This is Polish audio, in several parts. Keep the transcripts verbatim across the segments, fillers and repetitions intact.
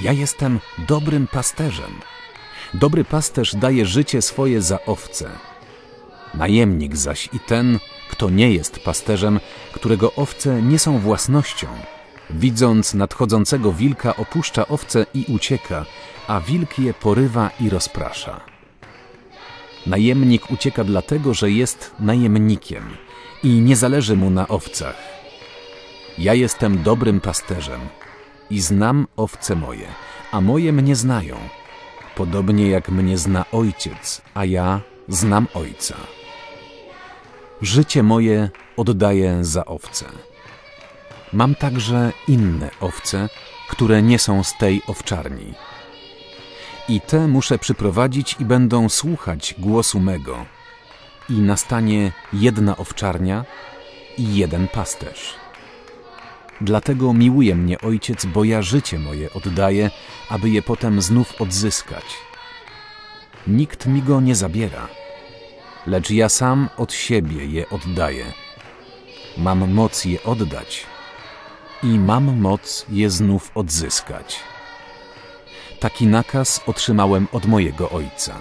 Ja jestem dobrym pasterzem. Dobry pasterz daje życie swoje za owce. Najemnik zaś i ten, kto nie jest pasterzem, którego owce nie są własnością, widząc nadchodzącego wilka, opuszcza owce i ucieka, a wilk je porywa i rozprasza. Najemnik ucieka dlatego, że jest najemnikiem i nie zależy mu na owcach. Ja jestem dobrym pasterzem i znam owce moje, a moje mnie znają, podobnie jak mnie zna Ojciec, a ja znam Ojca. Życie moje oddaję za owce. Mam także inne owce, które nie są z tej owczarni. I te muszę przyprowadzić i będą słuchać głosu mego. I nastanie jedna owczarnia i jeden pasterz. Dlatego miłuje mnie Ojciec, bo ja życie moje oddaję, aby je potem znów odzyskać. Nikt mi go nie zabiera, lecz ja sam od siebie je oddaję. Mam moc je oddać i mam moc je znów odzyskać. Taki nakaz otrzymałem od mojego Ojca.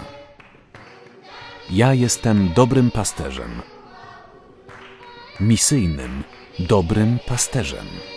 Ja jestem dobrym pasterzem, misyjnym, dobrym pasterzem.